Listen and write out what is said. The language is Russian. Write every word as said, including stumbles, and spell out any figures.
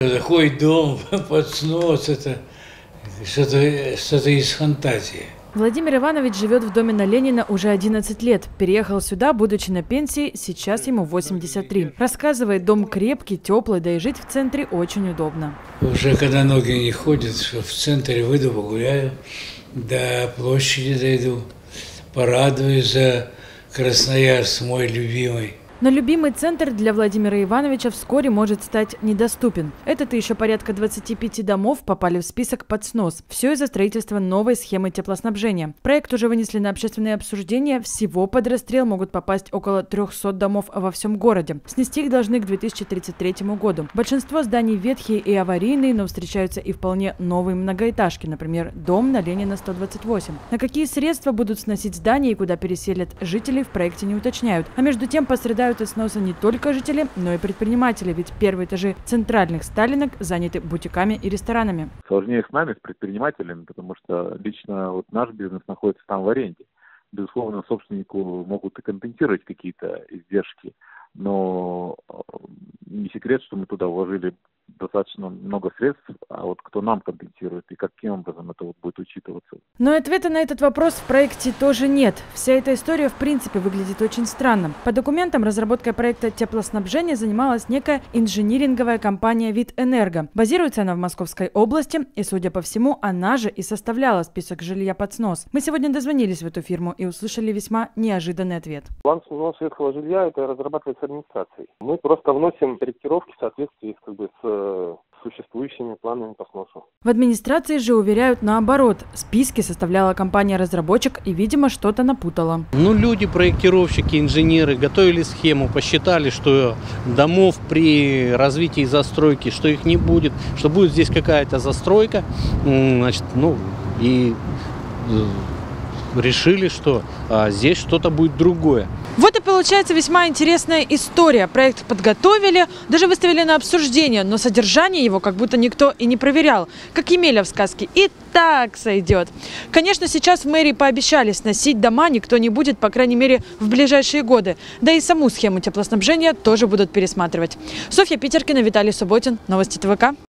Такой дом под снос, это что-то что-то из фантазии. Владимир Иванович живет в доме на Ленина уже одиннадцать лет. Переехал сюда, будучи на пенсии, сейчас ему восемьдесят три. Рассказывает, дом крепкий, теплый, да и жить в центре очень удобно. Уже когда ноги не ходят, что в центре выйду, погуляю, до площади дойду, порадуюсь за Красноярск, мой любимый. Но любимый центр для Владимира Ивановича вскоре может стать недоступен. Это-то еще порядка двадцати пяти домов попали в список под снос. Все из-за строительства новой схемы теплоснабжения. Проект уже вынесли на общественное обсуждение. Всего под расстрел могут попасть около трёхсот домов во всем городе. Снести их должны к две тысячи тридцать третьему году. Большинство зданий ветхие и аварийные, но встречаются и вполне новые многоэтажки. Например, дом на Ленина сто двадцать восемь. На какие средства будут сносить здания и куда переселят жителей, в проекте не уточняют. А между тем пострадают от сноса не только жители, но и предприниматели, ведь первые этажи центральных сталинок заняты бутиками и ресторанами. Сложнее с нами, с предпринимателями, потому что лично вот наш бизнес находится там в аренде. Безусловно, собственнику могут и компенсировать какие-то издержки, но не секрет, что мы туда вложили достаточно много средств, а вот кто нам компенсирует и каким образом это вот будет учитываться. Но ответа на этот вопрос в проекте тоже нет. Вся эта история в принципе выглядит очень странно. По документам разработкой проекта теплоснабжения занималась некая инжиниринговая компания «Витэнерго». Базируется она в Московской области, и, судя по всему, она же и составляла список жилья под снос. Мы сегодня дозвонились в эту фирму и услышали весьма неожиданный ответ. План сноса ветхого жилья это разрабатывается администрацией. Мы просто вносим корректировки в соответствии как бы, с существующими планами по сносу. В администрации же уверяют наоборот. Списки составляла компания-разработчик и, видимо, что-то напутала. Ну, люди, проектировщики, инженеры готовили схему, посчитали, что домов при развитии застройки, что их не будет, что будет здесь какая-то застройка, значит, ну, и решили, что а, здесь что-то будет другое. Вот и получается весьма интересная история. Проект подготовили, даже выставили на обсуждение, но содержание его как будто никто и не проверял. Как Емеля в сказке. И так сойдет. Конечно, сейчас в мэрии пообещали сносить дома никто не будет, по крайней мере, в ближайшие годы. Да и саму схему теплоснабжения тоже будут пересматривать. Софья Питеркина, Виталий Субботин. Новости ТВК.